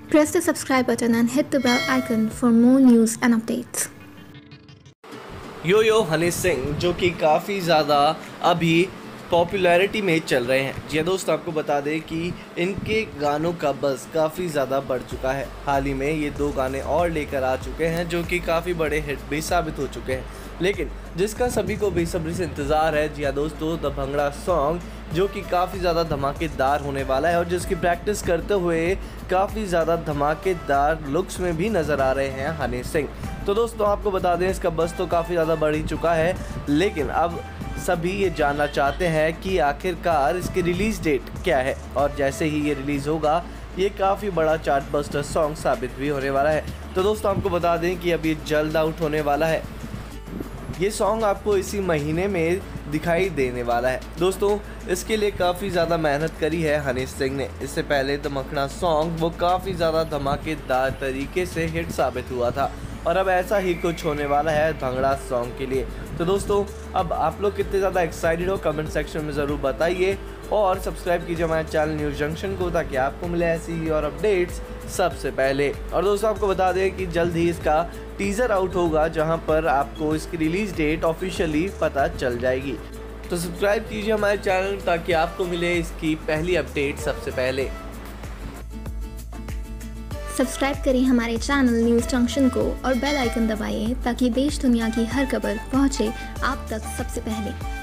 Press the subscribe button and hit the bell icon for more news and updates. यो हनी सिंह जो कि काफ़ी ज़्यादा अभी पॉपुलैरिटी में चल रहे हैं। जी दोस्त, आपको बता दें कि इनके गानों का बज़ काफ़ी ज़्यादा बढ़ चुका है। हाल ही में ये 2 गाने और लेकर आ चुके हैं जो कि काफ़ी बड़े हिट भी साबित हो चुके हैं, लेकिन जिसका सभी को बेसब्री से इंतज़ार है। जी हाँ दोस्तों, द भंगड़ा सॉन्ग जो कि काफ़ी ज़्यादा धमाकेदार होने वाला है और जिसकी प्रैक्टिस करते हुए काफ़ी ज़्यादा धमाकेदार लुक्स में भी नज़र आ रहे हैं हनी सिंह। तो दोस्तों, आपको बता दें इसका बज़ तो काफ़ी ज़्यादा बढ़ ही चुका है, लेकिन अब सभी ये जानना चाहते हैं कि आखिरकार इसकी रिलीज़ डेट क्या है। और जैसे ही ये रिलीज़ होगा, ये काफ़ी बड़ा चार्ट बस्टर सॉन्ग साबित भी होने वाला है। तो दोस्तों, आपको बता दें कि अब ये जल्द आउट होने वाला है। ये सॉन्ग आपको इसी महीने में दिखाई देने वाला है। दोस्तों, इसके लिए काफ़ी ज़्यादा मेहनत करी है हनी सिंह ने। इससे पहले द मखना सॉन्ग वो काफ़ी ज़्यादा धमाकेदार तरीके से हिट साबित हुआ था और अब ऐसा ही कुछ होने वाला है भंगड़ा सॉन्ग के लिए। तो दोस्तों, अब आप लोग कितने ज़्यादा एक्साइटेड हो कमेंट सेक्शन में ज़रूर बताइए और सब्सक्राइब कीजिए हमारे चैनल न्यूज़ जंक्शन को, ताकि आपको मिले ऐसी ही और अपडेट्स सबसे पहले। और दोस्तों, आपको बता दें कि जल्द ही इसका टीज़र आउट होगा, जहां पर आपको इसकी रिलीज़ डेट ऑफिशियली पता चल जाएगी। तो सब्सक्राइब कीजिए हमारे चैनल ताकि आपको मिले इसकी पहली अपडेट सबसे पहले। सब्सक्राइब करें हमारे चैनल न्यूज़ जंक्शन को और बेल आइकन दबाएं ताकि देश दुनिया की हर खबर पहुंचे आप तक सबसे पहले।